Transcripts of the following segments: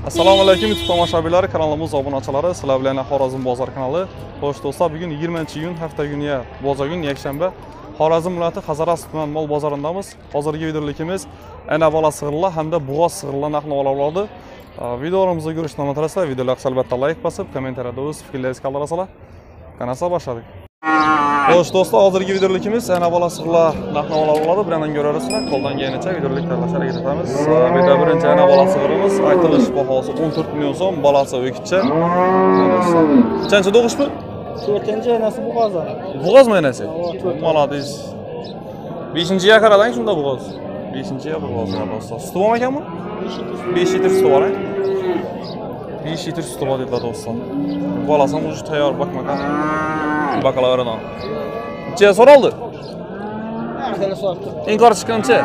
Assalomu alaykum YouTube tomoshabinlari, kanalimiz obunachilari, sizlar bilan Xorazm bozor kanali. Xo'sh do'stlar, bugun 20-iyun hafta kuniga, bozor kuni yakshanba Xorazm viloyati Hazaras tuman mol bozorindamiz. Hozirgi videolikimiz ana bola sig'irlar hamda bug'oz sig'irlar narx-navolarni. Videolarimizni ko'rishni unutasizlar. Videolarga albatta like bosib, kommentariyada o'z fikrlaringizni qoldirasizlar. Qanaqa boshladik. Xo'sh do'stlar, hozirgi videolikimiz ana bola sig'irlar narx-navolar bo'ladi. Bilan ko'rasizlar. Qo'ldan kelganicha videolik tayyorlashga harakat etamiz. Beda birinchi ana bola sig'irimiz aytilish bahosi 14 million so'm, bolasi o'kitcha. Qancha tug'ish bu? 4-chi enasi bug'ozi. Bug'ozmi enasi? Молодец. 5-chiga qaralang shunda bug'oz. 5-chiga bug'oz do'stlar. Suti bormi ekanmi? 5 litr suti bor, 5 litr suti bor dedilar do'stlar. Bolasi ham уже tayyor, bakmagan. Bakalavridan. Necha so'raldi? Qancha so'rabdi? Inkor chiqqancha?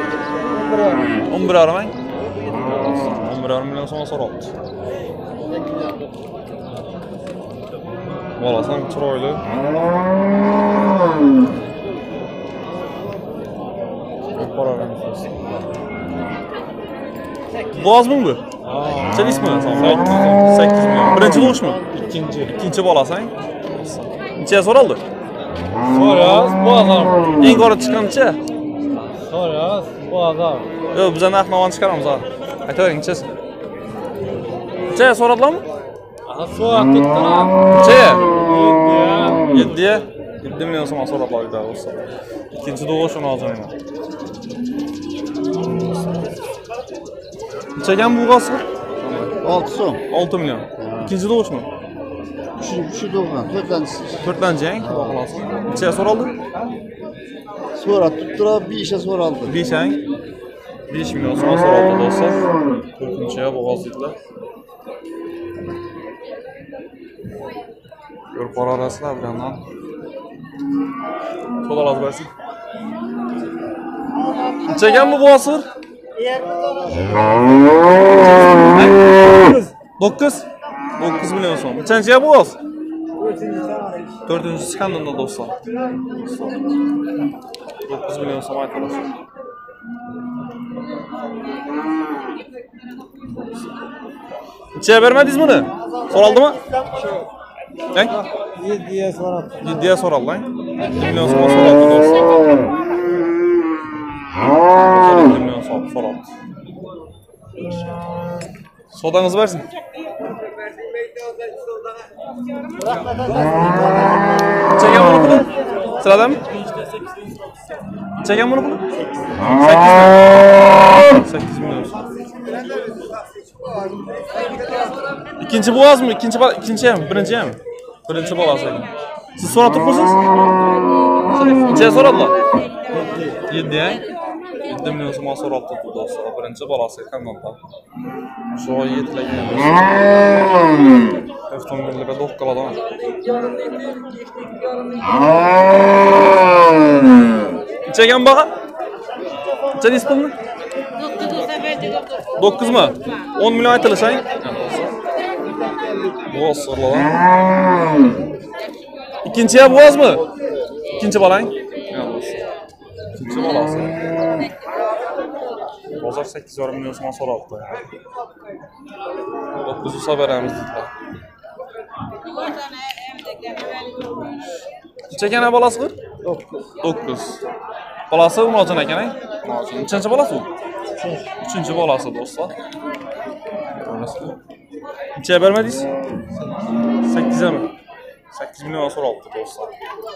11,5 ming. 11,5 million so'm so'raldi. Bolasi ham chiroyli. Bug'ozmi bu? Necha ismi? 8 million. Birinchi tug'ishmi? Ikkinchi bolasi. Necha so'raldi? So'rayapsiz, bozor. Inkor chiqqancha? So'rayapsiz, bozor. Yo'q, biz narx-navoni chiqaramiz hozir. Aytavering, nechasi? Necha so'radilarmi? So'rabdi. Necha? 7 million so'm so'radilar do'stlar. Ikkinchi tug'ish uni olmayman. Necha ekan bu bug'oz? 6 so'm. 6 million. İkinci tug'ishmi? Shu do'g'an, 4-chi. 4-chi, xolos. Necha so'raldi? So'rabdi, turib 5 so'raldi. 5 ang. 5 million so'm so'raldi do'stlar. 4-chiga bug'oz dedilar. Ko'rib borasizlar bilandan. Qo'llar bersin. Necha ekan bu bug'oz? 9 million so'm. Nechanchiga bug'oz? 4-chi chiqqanda do'stlar. 9 million so'm aytamiz. Necha bermadingiz buni? So'raldimi? Qancha? 7'ye so'rabdi. 7'ye so'raldi, 7 million so'm so'raldi do'stlar. 7 million so'm so'raldi. Sodangiz bersin. Necha bunu puli? Siladami? Necha bunu puli? 8 million so'm. İkinci boğaz mı? İkinci mi? Birinci mi? Birinchi bolasi. Siz so'rab turibsiz? Necha so'radilar? 7 ya. 7 million so'm so'rabdi do'stlar. Birinchi bolasi kanalda. Shu yetlagan. Avtomobilga do'q qiladi. Necha ekan baho? Necha nisbimi? 9 mi? 10 million aytilishang. Boğaz so'rlar. İkinciye boğaz mı? İkinci balang? İkinci balası. Bozor 8,5 million so'm so'rabdi. 9'u beramiz dedilar. Necha ekan bolasi? 9. Bolasi Umarjon ekan, Nechanchi bolasi u? 3-chi bolasi do'stlar. Necha bermadingiz? 8 mi? 8 million so'rabdi do'stlar.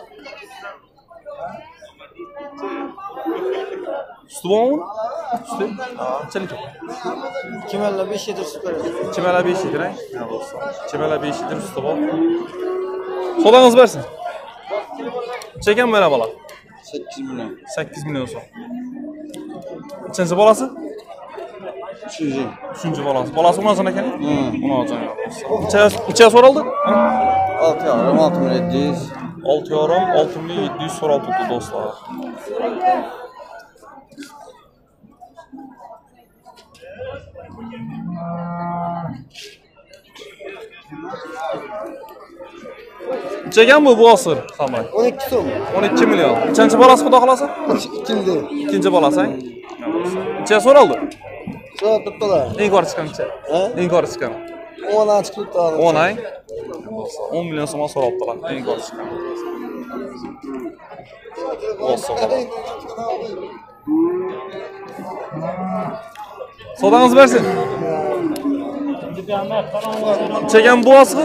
Suti bormi? Suti? Qanchalik? Kimalla 5 litr sut beradi. Kimalla 5 litr, do'stlar. Kimalla 5 litr suti bor. Sodangiz bersin. Necha mana bola? 8 million. 8 million so'm. Nechanchi bolasi? 3-chi bolasi. Bolasi Umarjon ekan? Umarjon. Necha so'raldi? 6,5 million 700. 6,5 million 700 so'raldi do'stlar. Necha ekan bu asır? 12 so'm. 12 million. Nechanchi bolasi xudo xolasa? Ikkinchi. İkinci bolasi. Necha so'raldi? Şurada tuttular. Eng yuqori chiqqancha. Ha? Eng yuqori chiqqan. 10 chiqib turadi. 10 ay. 10 million so'm so'rabdilar. Eng yuqori chiqqan. Bo'lsa. Sodangiz bersin. Chegan bulasmi?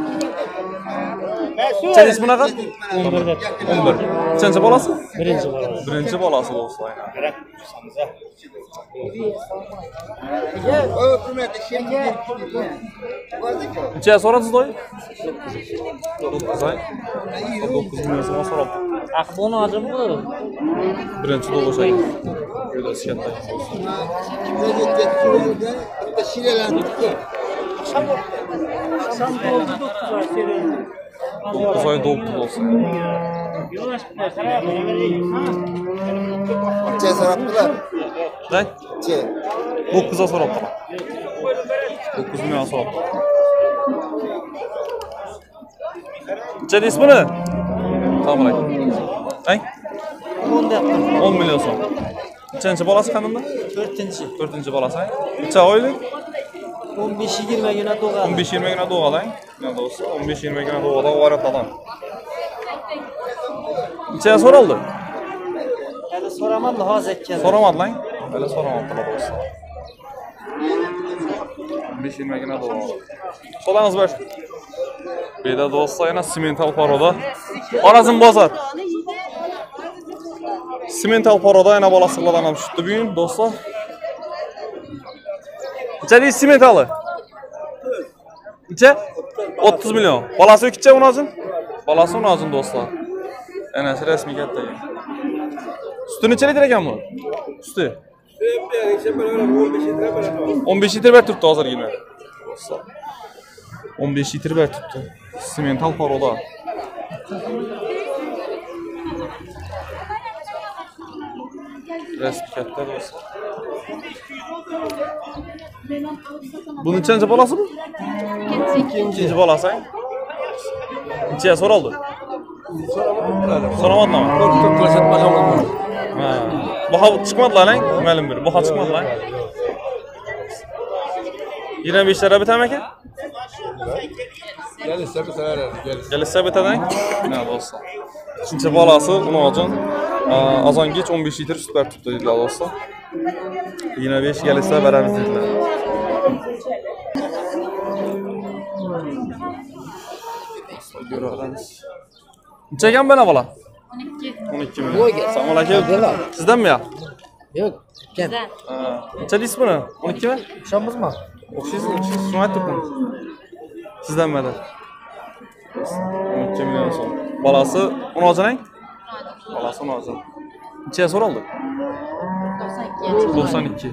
Chegish bunaqa? 11 deb. 11. Nechanchi bolasi? Birinchi bolasi. Birinchi bolasi bo'lsa. Necha so'radingiz do'y? 9 ay. 9 million so'm so'rab. Aqboni hozim bu. Birinchi tug'ish ay. Yo'lasi katta. 9 ay doldu olsun. Necha so'rabdilar? Ne? Necha? 9'a so'rabdilar. 9 million so'rabdilar. Necha deysiz buni? Assalomu alaykum. Ay? 10 million so'm. Nechanchi bolasi qanimda? 4-chi bolasi. Necha oylik? 15-20 gina tug'adi. 15-20 gina tug'adi. Mana do'stlar, 15-20 gina tug'adi, o'g'aratadan. Necha so'raldi? Hali so'ramadi, hozir aytgan. So'ramadilar. Hali so'ramadilar do'stlar. 15-20 gina tug'adi. So'dangiz ber. Beda do'stlar, yana Simental Paroda. Xorazm bozor. Simental Paroda yana bolasilardan ham tushdi bugun do'stlar. Necha deysiz Simentali? Necha? 30 million. Bolasi necha unozin? Bolasi unozin do'stlar. Ana rasmiy katta. Suti necha litr ekan bu? Suti. 15 litr ber turibdi hozirgina. Do'stlar. 15 litr ber turibdi. Simental Paroda. Rasmiy katta do'stlar. Bu nechanchi bolasi bu? Ikkinchi bolasi. Necha so'raldi? So'ramadimi? Ha. Baho chiqmadilar, ma'lum bir. Baho chiqmadilar. 25 lira bitami aka? Gelishsa bitadang. Mana do'stlar. Uchinchi bolasi Unojin azongich 15 litr sut berib turibdi dedilar do'stlar. 25 gelishsa beramiz dedilar. Görürüz. Necha ekan bana bola? 12 million. Assalomu alaykum. Sizdanmi ya? Yo'q, ken. Necha deysiz buni? 12 mi? Ishonmizmi? O'xshaysiz, shuni aytdim. Sizdanmi? 12 million so'm. Bolasi Unojin. Bolasi Unojin. Necha so'raldi? 92.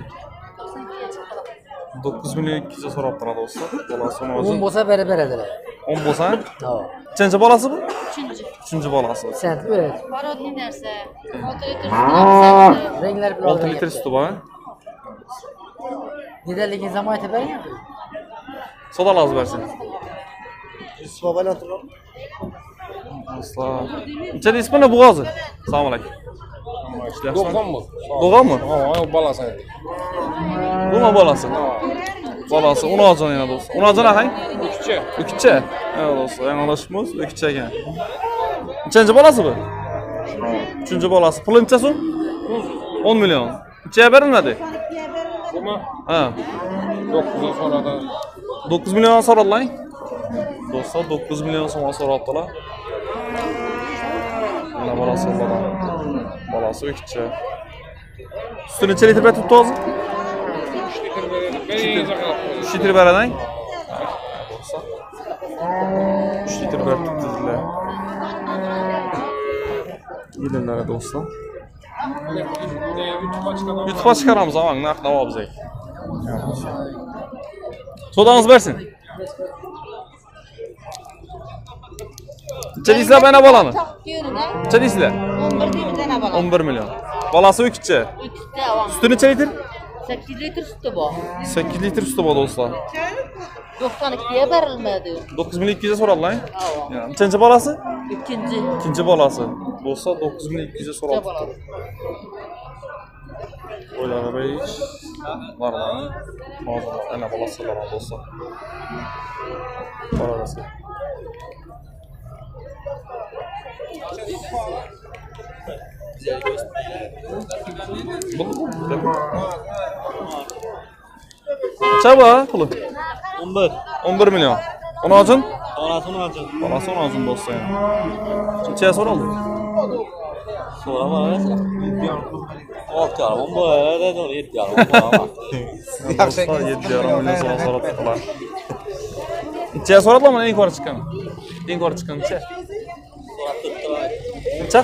9 million 200 so'rabdilar do'stlar. Bolasi Unojin. 10 bo'lsa beradilar. 10 bo'lsa? Ha. Nechanchi bolasi bu? 3-chi bolasi. Sen beradi. Parodniy narsa. 6 litr Ranglar bilan 6 litr suti bor. Nedaligingizni ham aytib bering. Sodalarni bersin. Sobalar turib. Do'stlar. Necha deysiz buni bo'g'ozi? Assalomu alaykum. Do'qonmi? Bo'g'ozmi? Ha, bolasi. Bumi bolasi? Bolasi Unojin yana do'stlar. Unojin ahang? Uchcha. Ukcha. Ha do'stlar, yanglishmiz, ukcha ekan. Nechanchi bolasi bu? 3-chi bolasi. Puli necha so'm? 10 million. Nechaga berilmadi? Bumi? Ha. 9 so'radi. 9 million so'radilar. Do'stlar 9 million so'm so'rabdilar. Mana bolasi bola. Bolasi ukcha. Suti necha litr berib turibdi hozir? 3 litr beradang. Do'stlar. 3 litr berib turibdilar. Yedinlari do'stlar. YouTube'a chiqaramiz, avang narx navo bizga. Sodangiz bersin. Necha deysizlar bana bolani? Necha deysizlar? 11 million. Bolasi ukcha. Suti necha litr? 8 litr suti bor. 8 litr suti bor do'stlar. 92 ga berilmadi. 9200 so'radilar. Nechanchi bolasi? Ikkinchi. Ikkinchi bolasi. Bo'lsa 9200 so'radi. Qo'ylarga hiç narlarni hozir ana bolasizlar do'stlar. Qararasiz. Çaba pulu? 11 milyon. Onu acın? Parası onu acın do'stlar. Necha so'raldi? So'rama. 6 yarim bo'ladi, 7 yarim bo'ladi. Do'stlar 7,5 milyon so'm so'rabdilar. Necha so'radimi eng yuqori chiqqan? Eng yuqori chiqqan necha? Necha?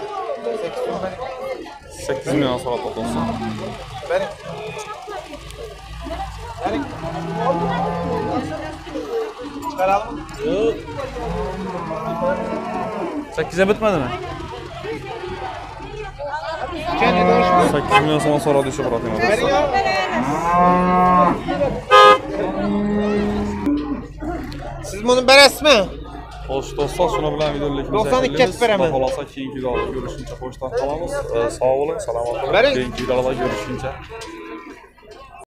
8 milyon so'rabdi do'stlar. Yo'q. 8'e bitmedimi? 8 milyon so'm so'radi shu birotim. Siz buni berasizmi? Xo'sh do'stlar, shuni bilan videolikni 92 ga beraman. Xolosa keyingi videoda görüşünce qo'shdan qolamiz. Sog' bo'ling, salomat bo'ling. Bering. Keyingi videoda görüşünce